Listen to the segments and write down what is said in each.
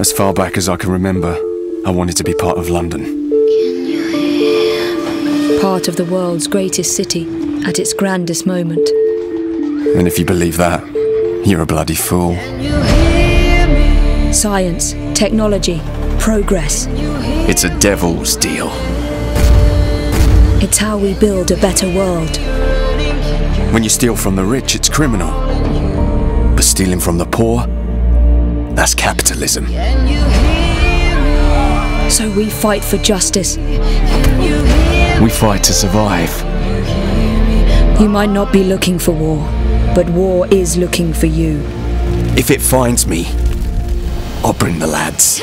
As far back as I can remember, I wanted to be part of London. Part of the world's greatest city, at its grandest moment. And if you believe that, you're a bloody fool. Science, technology, progress. It's a devil's deal. It's how we build a better world. When you steal from the rich, it's criminal. But stealing from the poor, that's capitalism. So we fight for justice. We fight to survive. You might not be looking for war, but war is looking for you. If it finds me, I'll bring the lads.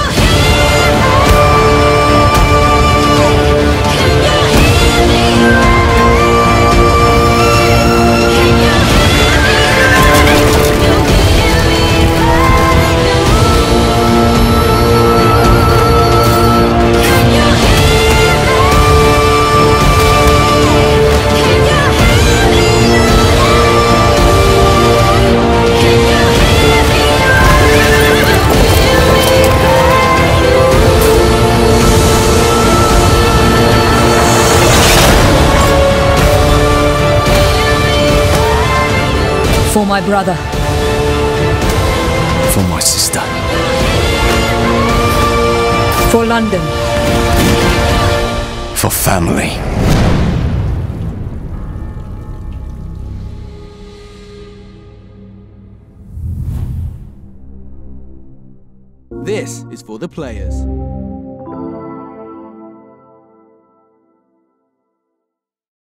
For my brother. For my sister. For London. For family. This is for the players.